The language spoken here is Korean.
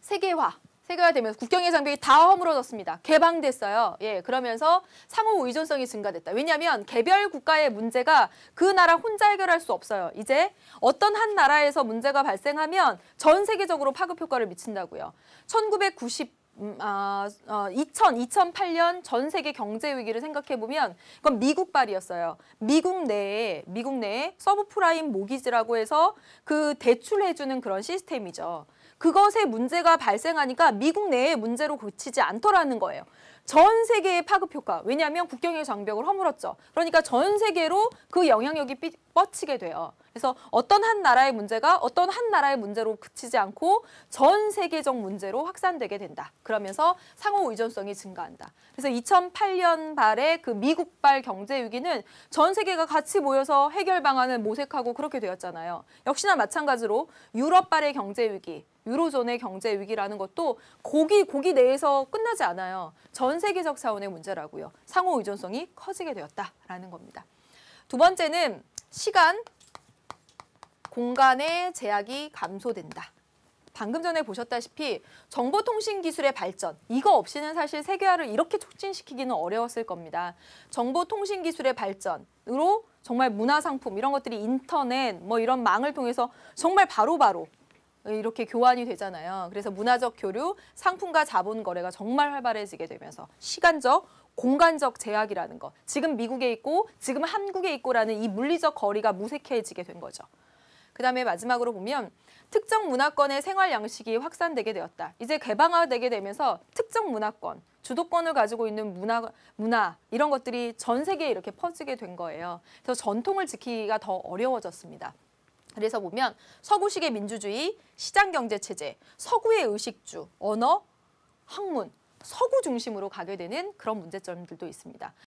세계화되면서 국경의 장벽이 다 허물어졌습니다. 개방됐어요. 예, 그러면서 상호 의존성이 증가됐다. 왜냐하면 개별 국가의 문제가 그 나라 혼자 해결할 수 없어요. 이제 어떤 한 나라에서 문제가 발생하면 전 세계적으로 파급 효과를 미친다고요. 2008년 전 세계 경제 위기를 생각해 보면 이건 미국발이었어요. 미국 내에 서브프라임 모기지라고 해서 그 대출해주는 그런 시스템이죠. 그것에 문제가 발생하니까 미국 내의 문제로 그치지 않더라는 거예요. 전 세계의 파급 효과. 왜냐하면 국경의 장벽을 허물었죠. 그러니까 전 세계로 그 영향력이 뻗치게 돼요. 그래서 어떤 한 나라의 문제가 어떤 한 나라의 문제로 그치지 않고 전 세계적 문제로 확산되게 된다. 그러면서 상호 의존성이 증가한다. 그래서 2008년 발의 그 미국발 경제 위기는 전 세계가 같이 모여서 해결 방안을 모색하고 그렇게 되었잖아요. 역시나 마찬가지로 유럽발의 경제 위기, 유로존의 경제 위기라는 것도 고기 내에서 끝나지 않아요. 전 세계적 차원의 문제라고요. 상호 의존성이 커지게 되었다라는 겁니다. 두 번째는 시간, 공간의 제약이 감소된다. 방금 전에 보셨다시피 정보통신기술의 발전, 이거 없이는 사실 세계화를 이렇게 촉진시키기는 어려웠을 겁니다. 정보통신기술의 발전으로 정말 문화상품 이런 것들이 인터넷 뭐 이런 망을 통해서 정말 바로바로 이렇게 교환이 되잖아요. 그래서 문화적 교류, 상품과 자본 거래가 정말 활발해지게 되면서 시간적, 공간적 제약이라는 것. 지금 미국에 있고 지금 한국에 있고라는 이 물리적 거리가 무색해지게 된 거죠. 그다음에 마지막으로 보면 특정 문화권의 생활 양식이 확산되게 되었다. 이제 개방화되게 되면서 특정 문화권, 주도권을 가지고 있는 문화 이런 것들이 전 세계에 이렇게 퍼지게 된 거예요. 그래서 전통을 지키기가 더 어려워졌습니다. 그래서 보면 서구식의 민주주의, 시장경제체제, 서구의 의식주, 언어, 학문, 서구 중심으로 가게 되는 그런 문제점들도 있습니다.